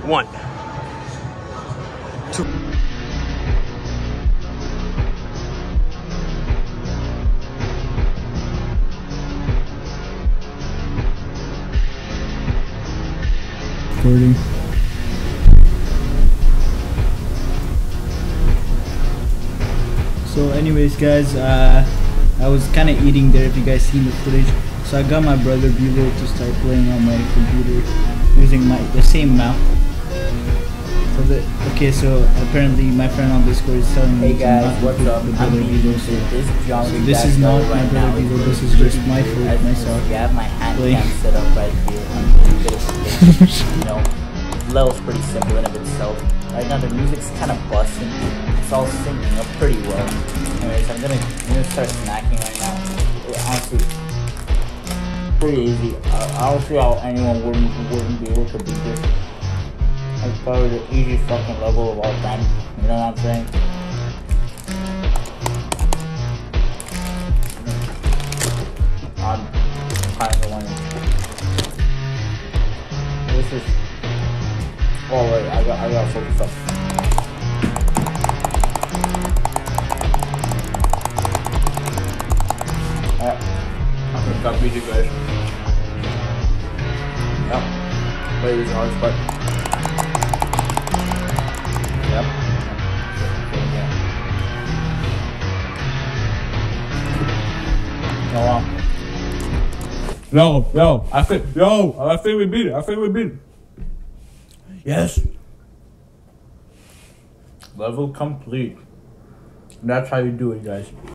1, 2. Recording. So anyways guys, I was kind of eating there if you guys seen the footage. So I got my brother Bueller to start playing on my computer using the same map. So apparently my friend on Discord is telling me, hey guys, what's up? I'm this is not my brother Bueller, this is just my foot, myself. You have my hand cam set up right here. I'm doing a bit of switch. You know, level's pretty simple in of itself. Right now the music's kind of busting. It's all syncing up pretty well. Anyways, I'm gonna start snacking right now. Honestly, pretty easy. I don't see how anyone wouldn't be able to beat this. It's probably the easiest fucking level of all time. You know what I'm saying? I'm kind of winning. This is. Oh wait, I gotta focus up. I'm gonna stop music, guys. Yep. Wait, it's hard, but. Yep. Yo, I think we beat it. Yes. Level complete. That's how you do it, guys.